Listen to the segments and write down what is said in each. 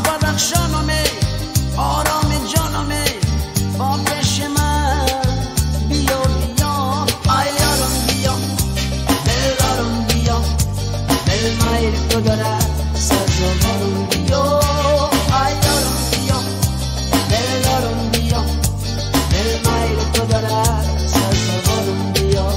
بدخشانمه آرام جانمه با پیش من بیا بیا ایارم بیا دلدارم بیا دل میر تو دارد سرزاورم بیا ایارم بیا دلدارم بیا دل میر تو دارد سرزاورم بیا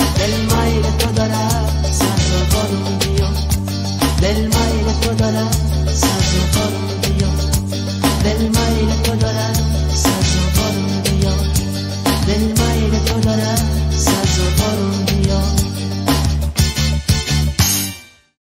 del maire tu dará